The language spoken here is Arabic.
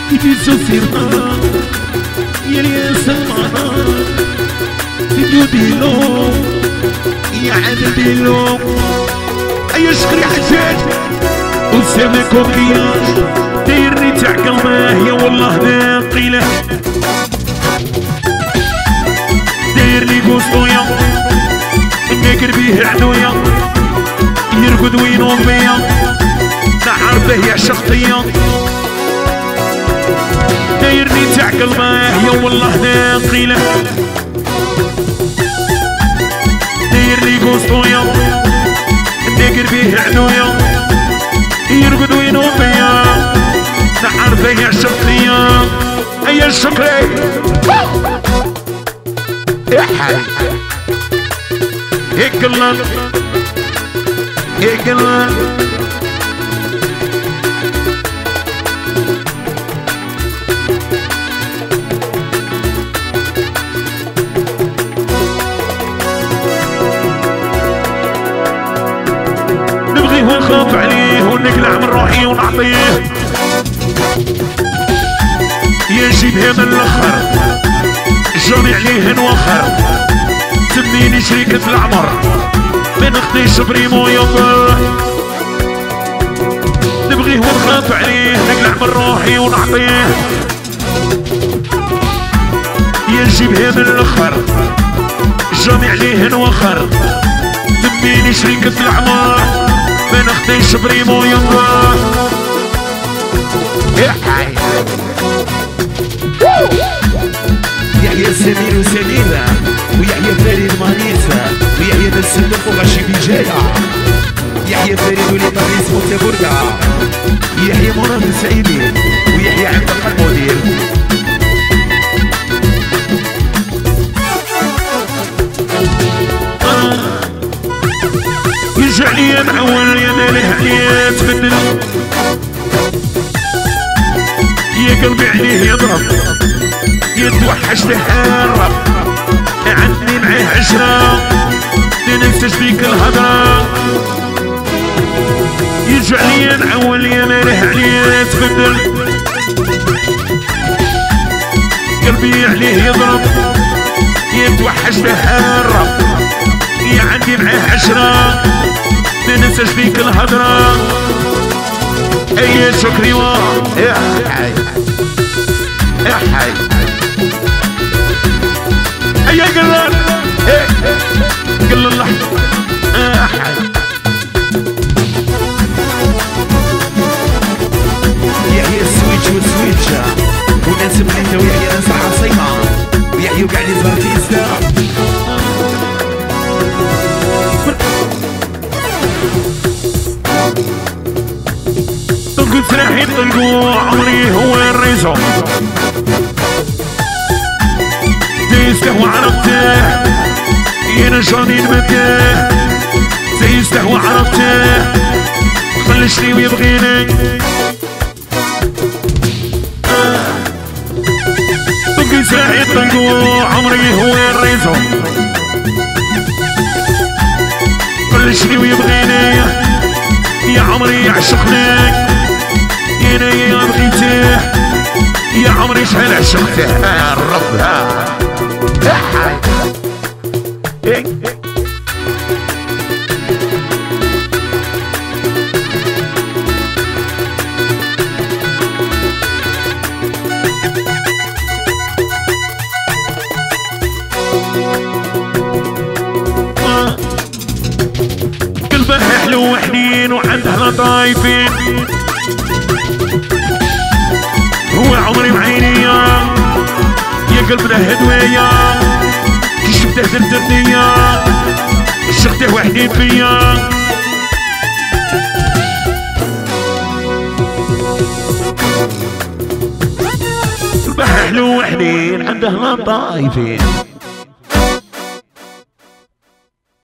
يديسو سيرنا يا سمعنا فيديو ديلو يا عادل ديلو أي شكري حجاج أسامة كوكياج دايرني تاع قلبه يا والله ناقيله دايرني قوسطويا ناكر بيه عدويا يرقد وينوض بيا نعرفه يعشق فيا دايرني تاع قلبه يا والله ناقيله دايرني قوسطويا ناكر بيه عدويا يرقد وينوض بيا نعرفه يعشق فيا أي شكري يا حي هيك الله هيك الله نبغيه ونخاف عليه ونقلع من روحي ونعطيه يجيبها من الاخر جوني عليه نوخر تميني شريكة العمر من اختي بريمو يضر نبغيه ونخاف عليه نقلع من روحي ونعطيه يجيبها من الاخر جوني عليه نوخر تميني شريكة العمر من اختي بريمو يضر يا حي يحيى سمير وسميرة ويحيى فريد مانيسة ويحيى بالسلف وغشي بجاية يحيى فريد وليطانيس وتبردة يحيى مراد السعيدي ويحيى عبد المدير يرجع لي معول يا مالح عليا تبدل يا قلبي عليه يضرب يتوحش تحرب عندي معاه عشرة تنفسش بيك الهضرة يرجع لي نعول يا مالح عليه تبدل قلبي عليه يضرب يتوحش تحرب يا عندي معاه عشرة تنفسش بيك الهضرة أي شكري يا حي يا حي أي قلال قل الله يا حي يحيى السويتش والسويتشة وناس بنيته ويحيى ناس عاصمة ويحيى وقاعد يزهر تيستا قلت رايحين طلقوا عمري هو الريزو تيسته وعرفته ينجاني نمته تيسته وعرفته خلشني ويبغيني قلت رايحين طلقوا عمري هو الريزو خلشني ويبغيني يا عمري يعشقني يا بغيته يا عمري شحال عشقته الرب يا حي قلبه حلو وحنين وعنده لطايفين هو عمري بعيني يا قلبنا هدوية كي شفته دردرني شغته وحدين فيا قلبه حلو وحنين عنده لطايفين